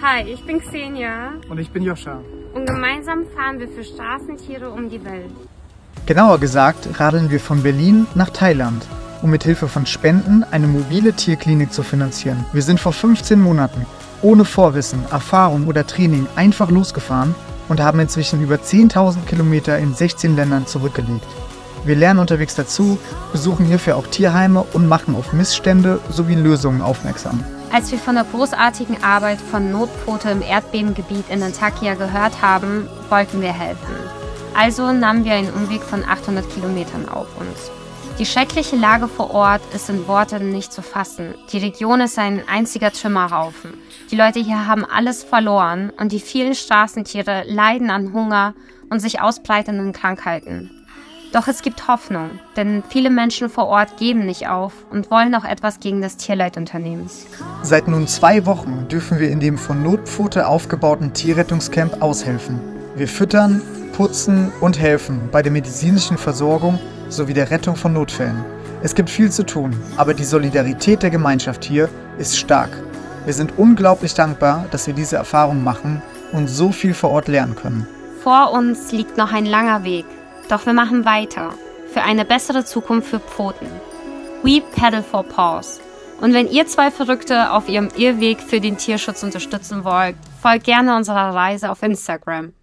Hi, ich bin Xenia. Und ich bin Joscha. Und gemeinsam fahren wir für Straßentiere um die Welt. Genauer gesagt radeln wir von Berlin nach Thailand, um mit Hilfe von Spenden eine mobile Tierklinik zu finanzieren. Wir sind vor 15 Monaten ohne Vorwissen, Erfahrung oder Training einfach losgefahren und haben inzwischen über 10.000 Kilometer in 16 Ländern zurückgelegt. Wir lernen unterwegs dazu, besuchen hierfür auch Tierheime und machen auf Missstände sowie Lösungen aufmerksam. Als wir von der großartigen Arbeit von Notpfote im Erdbebengebiet in Antakya gehört haben, wollten wir helfen. Also nahmen wir einen Umweg von 800 Kilometern auf uns. Die schreckliche Lage vor Ort ist in Worten nicht zu fassen. Die Region ist ein einziger Trümmerhaufen. Die Leute hier haben alles verloren und die vielen Straßentiere leiden an Hunger und sich ausbreitenden Krankheiten. Doch es gibt Hoffnung, denn viele Menschen vor Ort geben nicht auf und wollen auch etwas gegen das Tierleid unternehmen. Seit nun 2 Wochen dürfen wir in dem von Notpfote aufgebauten Tierrettungscamp aushelfen. Wir füttern, putzen und helfen bei der medizinischen Versorgung sowie der Rettung von Notfällen. Es gibt viel zu tun, aber die Solidarität der Gemeinschaft hier ist stark. Wir sind unglaublich dankbar, dass wir diese Erfahrung machen und so viel vor Ort lernen können. Vor uns liegt noch ein langer Weg, doch wir machen weiter für eine bessere Zukunft für Pfoten. We Paddle for Paws. Und wenn ihr 2 Verrückte auf ihrem Irrweg für den Tierschutz unterstützen wollt, folgt gerne unserer Reise auf Instagram.